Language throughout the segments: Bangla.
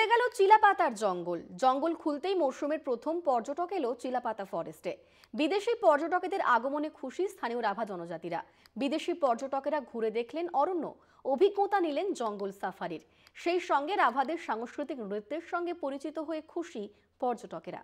খুলে গেল চিলাপাতার জঙ্গল। জঙ্গল খুলতেই মরশুমের প্রথম পর্যটক এলো চিলাপাতা ফরেস্টে। বিদেশি পর্যটকদের আগমনে খুশি স্থানীয় রাভা জনজাতিরা। বিদেশি পর্যটকেরা ঘুরে দেখলেন অরণ্য, অভিজ্ঞতা নিলেন জঙ্গল সাফারির। সেই সঙ্গে রাভাদের সাংস্কৃতিক নৃত্যের সঙ্গে পরিচিত হয়ে খুশি পর্যটকেরা।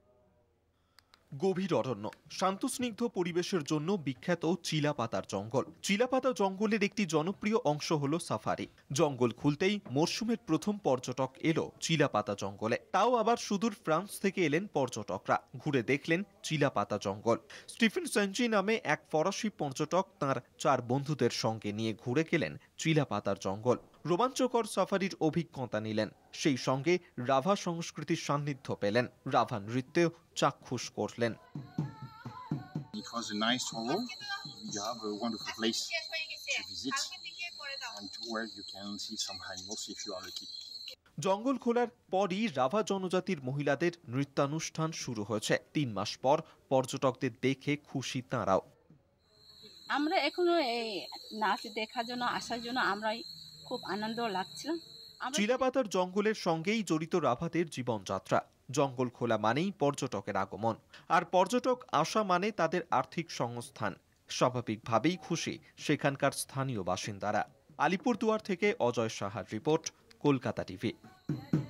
গভীর অরণ্য, শান্তস্নিগ্ধ পরিবেশের জন্য বিখ্যাত চিলাপাতার জঙ্গল। চিলাপাতা জঙ্গলের একটি জনপ্রিয় অংশ হলো সাফারি। জঙ্গল খুলতেই মরশুমের প্রথম পর্যটক এলো চিলাপাতা জঙ্গলে। তাও আবার সুদূর ফ্রান্স থেকে এলেন পর্যটকরা, ঘুরে দেখলেন চিলাপাতা জঙ্গল। স্টিফেন সেঞ্চি নামে এক ফরাসি পর্যটক তাঁর 4 বন্ধুদের সঙ্গে নিয়ে ঘুরে গেলেন চিলাপাতার জঙ্গল। রোমাঞ্চকর সাফারির অভিজ্ঞতা নিলেন, সেই সঙ্গে রাভা সংস্কৃতির সান্নিধ্য পেলেন, রাভা নৃত্যেও চাক্ষুষ করলেন। It was a nice travel. You have a wonderful place to visit and where you can see some animals if you are lucky. জঙ্গল খোলার পরই রাভা জনজাতির মহিলাদের নৃত্যানুষ্ঠান শুরু হয়েছে। 3 মাস পর পর্যটকদের দেখে খুশি তাঁরাও। আমরা এখনো এই নাচ দেখার জন্য আসার জন্য আমরাই খুব আনন্দ লাগছিল। চিলাপাতার জঙ্গলের সঙ্গেই জড়িত রাভাদের জীবনযাত্রা। জঙ্গল খোলা মানেই পর্যটকের আগমন, আর পর্যটক আসা মানে তাদের আর্থিক সংস্থান। স্বাভাবিকভাবেই খুশি সেখানকার স্থানীয় বাসিন্দারা। আলিপুরদুয়ার থেকে অজয় সাহার রিপোর্ট, কলকাতা টিভি।